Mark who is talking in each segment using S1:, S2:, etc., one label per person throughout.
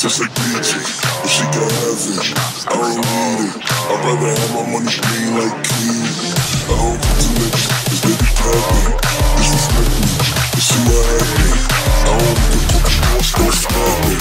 S1: tastes like peaches, but she can have it. I don't need it. I'd rather have my money green like keys. I don't put too much, cause they be capping. Disrespect me, you see what happened. I don't need to put the boss, don't stop it.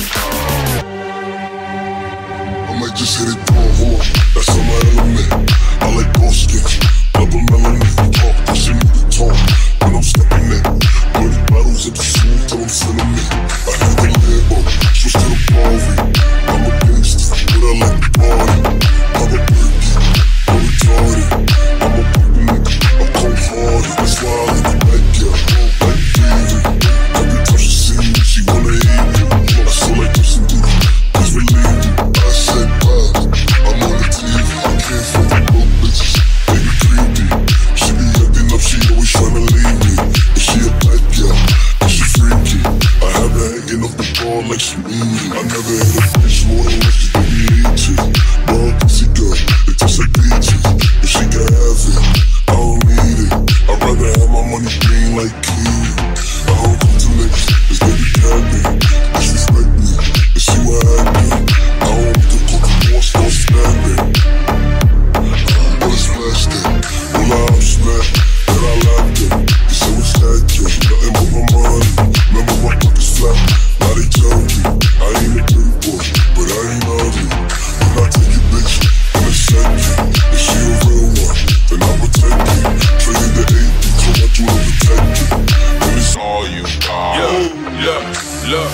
S1: I might just hit it through a horse, that's on my element. I like boss skins, rubber melanin. Talk, push me to talk, when I'm stepping in. 30 bottles at the school till I'm cinnamon. I had the Lambo, switch to the Bari. I'm a gangster, but I like the party. I'm a birkie, I'm retarded. I'm a purple nigga, I'm cold-hearted. That's why I like the black girl, like David. Every time she see me, she wanna hate me. I feel like Justin Bieber, cause we leaving. I said bye, I'm on the TV. I can't fuck with broke bitches, they be creepy. She be acting up, she always tryna leave me. But she a black girl, and she freaky. I have her hanging off the ball like she need me. I never hit a bitch more than once, cause they be leeches. Brown pussy girl, it tastes like peaches, but she can have it. I don't need it. I'd rather have my money green like keys. I don't come to niggas, cause they be capping. Disrespect me, and see what happened. I don't need to cook the boss, don't snap it. But it's plastic, all I'm smacked, that I laughed at. They say what's that kid, nothing but my money. Remember my pockets flat, now they tell me I ain't a pretty boy, but I ain't ugly. When I take your bitch in a second, if she a real one, then I'll protect you. Traded the 80, so I do to protect you. And it's all you got.
S2: Look.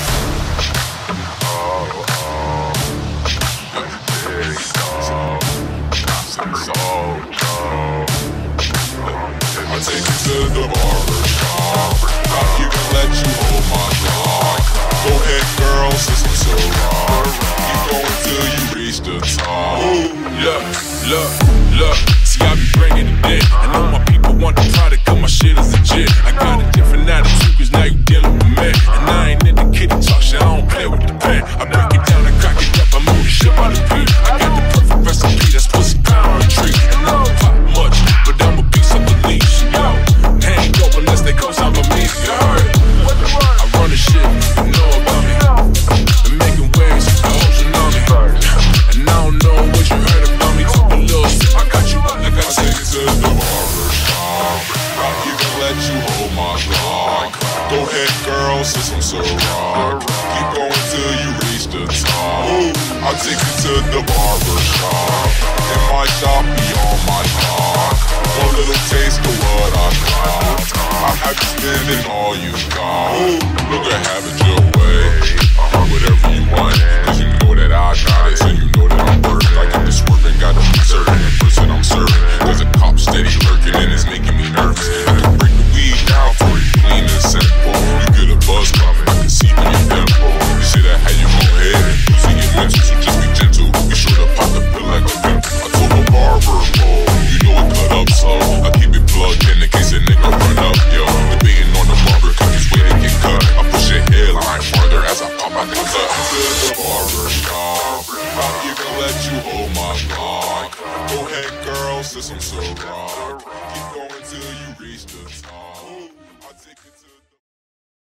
S1: I take you to the barber shop. Not even let you hold my clock. Go ahead, girl, since I'm so raw. Keep going till you reach the top.
S2: Look. See, I be bringing it in. I know my people want the product, cause my shit is legit. I got a different attitude, cause now you dealing with me. And I ain't in the kitty talk shit, I don't play with the pen. I break it down and crack it up, I move the shit by the beat. I got the perfect recipe, that's pussy power and treat. And I don't pop much, but I'm a beast of the leash. Yo, ain't dope unless they co-sign for me. You heard it? I run the shit, you know about me. Been making waves, the whole tsunami. And I don't know what you heard about me. Took a little sip, I got you.
S1: I take you to the barber shop. Not even let you hold my clock. Go ahead, girl, since I'm so raw. Keep going till you reach the top. I'll take you to the barber shop. In my shop, be on my clock. One little taste of what I got. I have you spending all you got. Look at have it your way. Whatever you want, cause you know that I got it. So you know that I'm worth it. I get this work and gotta be certain in person I'm serving. Cause a cop steady lurking and it's making me nervous. I can break the weed down for you, clean and simple. You get a buzz coming, I can see in your pimple. You say that how you gon' head, losing your mental, so just be gentle. Be sure to pop the pill like a pimple. I told my barber, oh, you know it cut up slow. I keep it plugged in case a nigga run up, yo. Debating on the barber cause he's waiting to get cut. I push your hairline farther as I pop out the cut. To the barber shop, not even let you hold my clock. Go ahead, girl, since I'm so raw. Keep going till you reach the top. I'll take it to the